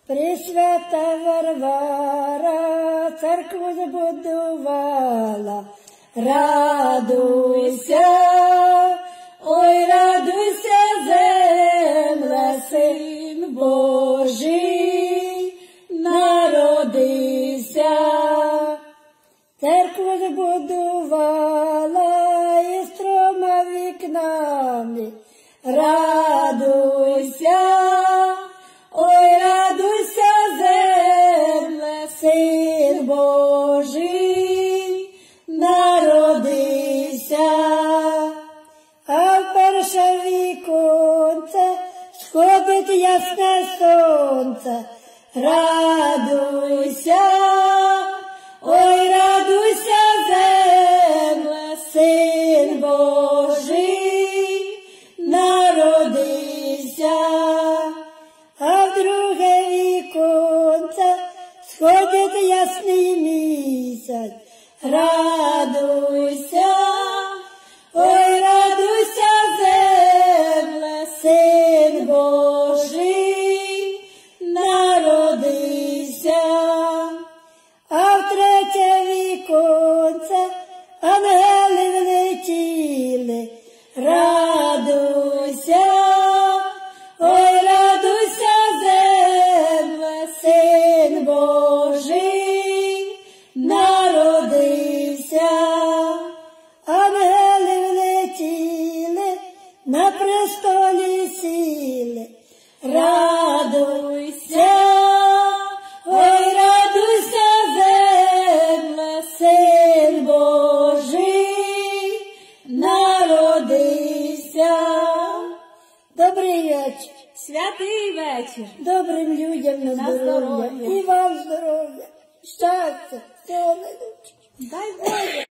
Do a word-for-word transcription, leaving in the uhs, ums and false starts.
Пресвята Варвара церкву збудувала. Радуйся, ой, радуйся, земля, Син Божий народився. Церкву збудувала із трьома вікнами. Радуйся, ой, радуйся, земле, Син Божий народився. А в перше віконце сходить ясне сонце. Радуйся, ой, радуйся, земле, Син Божий народився. А в друге віконце сходить ясний місяць. Радуйся, ой, радуйся, земле, Син Божий народився. А в третє віконце ангели влетіли. Радуйся, ой, радуйся, земле, Син Божий народився. Ангели влетіли, на престолі сіли. Радуйся, ой, радуйся, земле, Син Божий народився. Добрий вечір. Святий вечір. Добрим людям на На здоров'я. здоров'я. І вам здоров'я. Щастя. Всього найкращого. Дай Боже.